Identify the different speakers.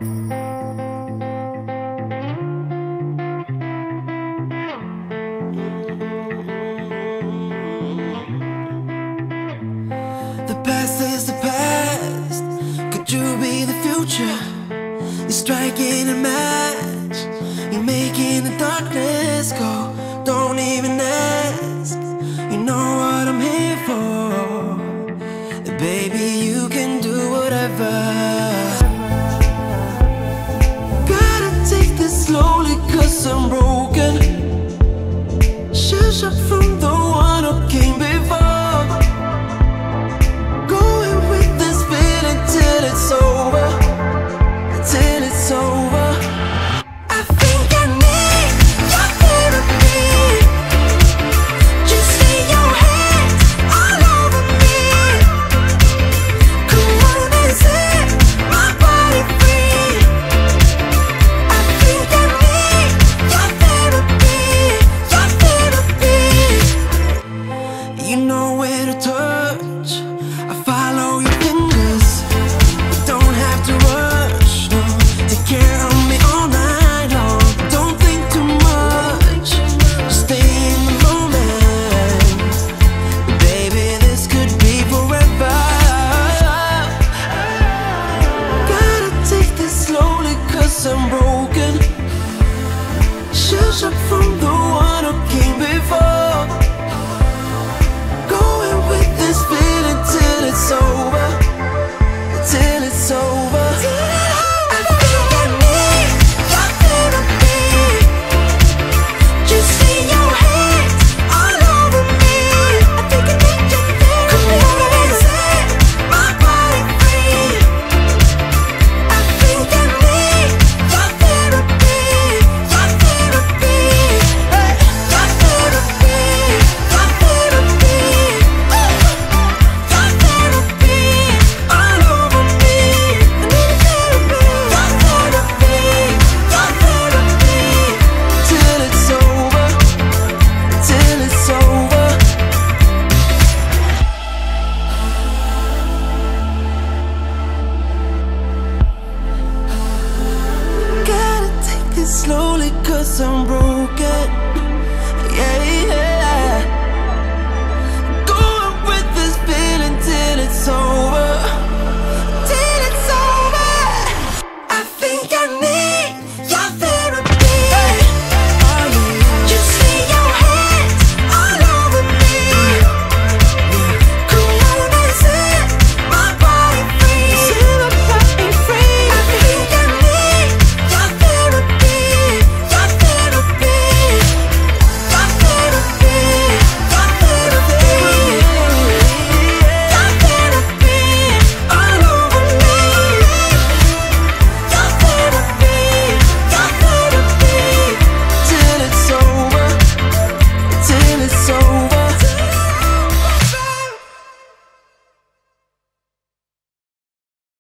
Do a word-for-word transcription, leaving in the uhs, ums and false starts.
Speaker 1: The past is the past. Could you be the future? You're striking a match. You're making the darkness go. Don't even ask. You know what I'm here for. Baby, you can do whatever. Gotta take this slowly, cause I'm broken. Shush up from the one who came before. Going with this feeling till it's over. Till it's over. I think I need your therapy. Just lay your hands all over me. Come on and set my body free. I think I need your therapy. Your therapy. You know where to touch. I follow your fingers. You don't have to rush, no. Take care of me all night long. Don't think too much. Just stay in the moment. Baby, this could be forever. Gotta take this slowly, cause I'm broken. Shush up from the one who came before. Going with this feeling till it's over. Till it's over. I think I need your therapy. Just lay your hands all over me. I think I need your therapy. Come on and set my body free. I think I need your therapy. Your therapy. Your therapy. Your therapy. Your therapy. All over me. I need therapy. Your therapy. Your therapy. Till it's over. Till it's over. Gotta take this slowly, cause I'm broken.